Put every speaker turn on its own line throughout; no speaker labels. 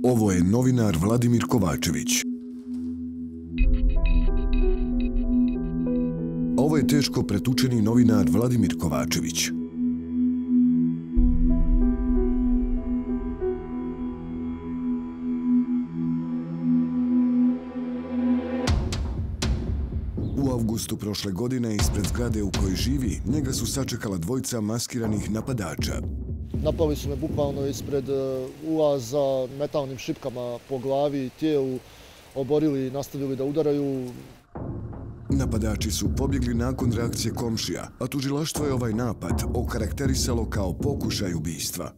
Ovo je novinar Vladimir Kovačević. Ovo je teško pretučeni novinar Vladimir Kovačević. U avgustu prošle godine ispred zgrade u kojoj živi njega su sačekala dvojica maskiranih napadača.
Napali su me bukvalno ispred ulaza metalnim šipkama po glavi i tijelu, oborili i nastavili da udaraju.
Napadači su pobjegli nakon reakcije komšija, a tužilaštvo je ovaj napad okarakterisalo kao pokušaj ubistva.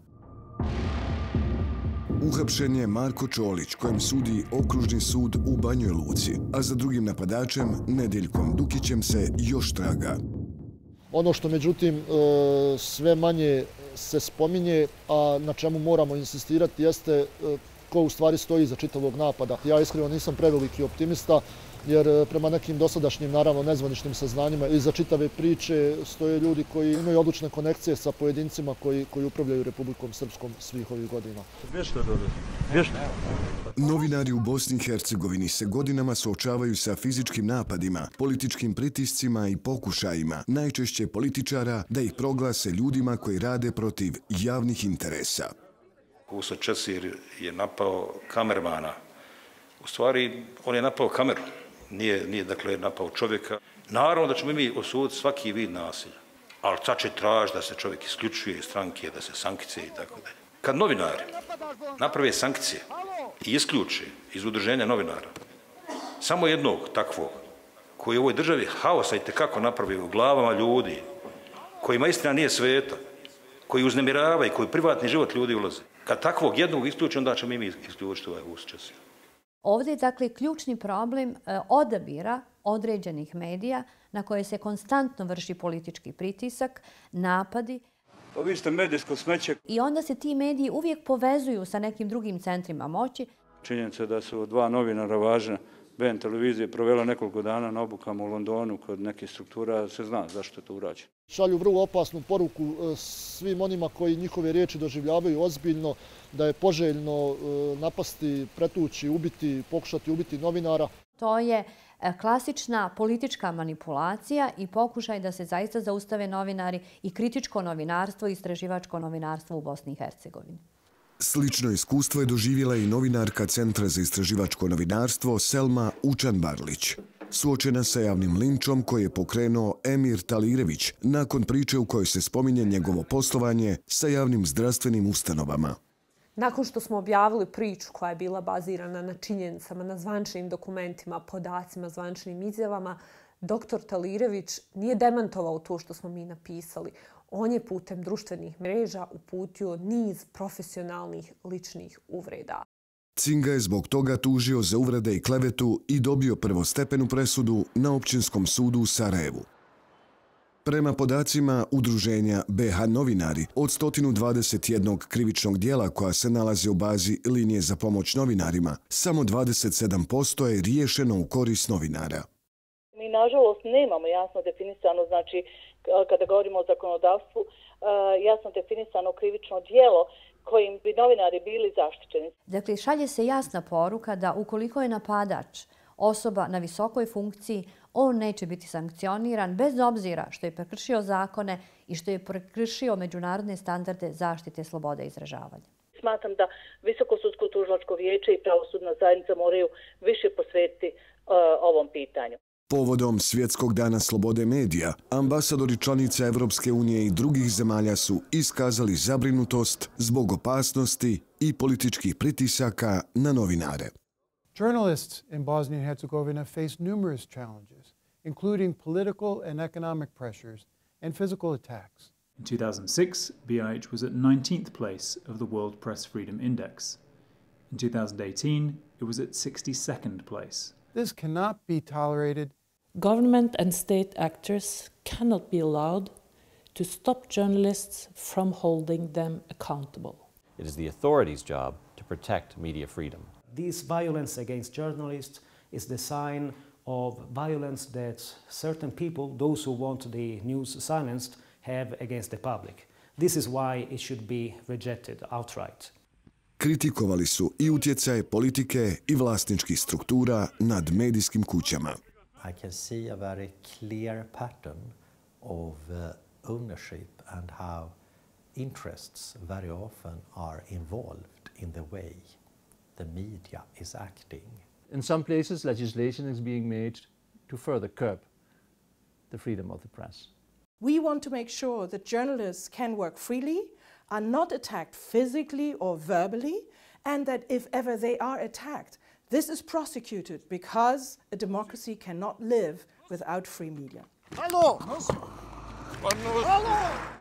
Uhapšen je Marko Čolić, kojem sudi Okružni sud u Banjoj Luci, a za drugim napadačem, Nedeljkom Dukićem, se još traga.
Ono što međutim sve manje se spominje, a na čemu moramo insistirati, jeste ko u stvari stoji iza čitavog napada. Ja iskreno nisam preveliki optimista, jer prema nekim dosadašnjim, naravno nezvaničnim saznanjima, iza čitave priče stoje ljudi koji imaju odlične konekcije sa pojedincima koji upravljaju Republikom Srpskom svih ovih godina.
Novinari u Bosni i Hercegovini se godinama suočavaju sa fizičkim napadima, političkim pritiscima i pokušajima, najčešće političara, da ih proglase ljudima koji rade protiv javnih interesa.
Uso Česir je napao kamermana. U stvari, on je napao kameru, nije dakle napao čovjeka. Naravno da ćemo mi osuditi svaki vid nasilja, ali sad će traži da se čovjek isključuje iz stranke, da se sankcije i tako dalje. Kad novinari naprave sankcije i isključe iz udruženja novinara samo jednog takvog, koji u ovoj državi haosa i tekako napravio u glavama ljudi, kojima istina nije sveta, koji uznemiravaju i koji u privatni život ljudi ulaze. Kad takvog jednog isključe, onda ćemo mi isključiti ovaj Uso Česir.
Ovdje je dakle ključni problem odabira određenih medija na koje se konstantno vrši politički pritisak, napadi.
Pa vi ste medijsko smeće.
I onda se ti mediji uvijek povezuju sa nekim drugim centrima moći.
Činjenica da su dva novinara važna, BN televizije provela nekoliko dana na obukama u Londonu kod nekih struktura, se zna zašto je to urađeno.
Šalju vrlo opasnu poruku svim onima koji njihove riječi doživljavaju ozbiljno, da je poželjno napasti, pretući, ubiti, pokušati ubiti novinara.
To je klasična politička manipulacija i pokušaj da se zaista zaustave novinari i kritičko novinarstvo i istraživačko novinarstvo u Bosni i Hercegovini.
Slično iskustvo je doživjela i novinarka Centra za istraživačko novinarstvo Selma Učan-Barlić. Suočena sa javnim linčom koji je pokrenuo Emir Talirević nakon priče u kojoj se spominje njegovo poslovanje sa javnim zdravstvenim ustanovama.
Nakon što smo objavili priču koja je bila bazirana na činjenicama, na zvaničnim dokumentima, podacima, zvaničnim izjavama, dr. Talirević nije demantovao to što smo mi napisali. On je putem društvenih mreža uputio niz profesionalnih ličnih uvreda.
Cinga je zbog toga tužio za uvrede i klevetu i dobio prvostepenu presudu na Općinskom sudu u Sarajevu. Prema podacima udruženja BH Novinari, od 121 krivičnog dijela koja se nalaze u bazi linije za pomoć novinarima, samo 27% je riješeno u korist novinara.
Mi, nažalost, nemamo jasno definisano, znači, kada govorimo o zakonodavstvu, jasno definisano krivično dijelo kojim bi novinari bili zaštićeni.
Dakle, šalje se jasna poruka da ukoliko je napadač osoba na visokoj funkciji, on neće biti sankcioniran bez obzira što je prekršio zakone i što je prekršio međunarodne standarde zaštite slobode izražavanja.
Smatram da Visoko sudsko tužilačko vijeće i pravosudna zajednica moraju više posvetiti ovom pitanju.
Povodom Svjetskog dana slobode medija, ambasadori članica Evropske unije i drugih zemalja su iskazali zabrinutost zbog opasnosti i političkih pritisaka na novinare.
Journalists in Bosnia and Herzegovina face numerous challenges, including political and economic pressures and physical attacks.
In 2006, BIH was at 19th place of the World Press Freedom Index. In 2018, it was at 62nd place.
This cannot be tolerated.
Government and state actors cannot be allowed to stop journalists from holding them accountable.
It is the authorities' job to protect media freedom.
This violence against journalists is the sign of violence that certain people, those who want the news silenced, have against the public. This is why it should be rejected outright.
kritikovali su i utjecaje politike i vlasničkih struktura nad medijskim kućama.
I can see a very clear pattern of ownership and how interests very often are involved in the way the media is acting.
In some places, legislation is being made to further curb the freedom of the press.
We want to make sure that journalists can work freely, are not attacked physically or verbally, and that if ever they are attacked, this is prosecuted because a democracy cannot live without free media.
Hello! Hello!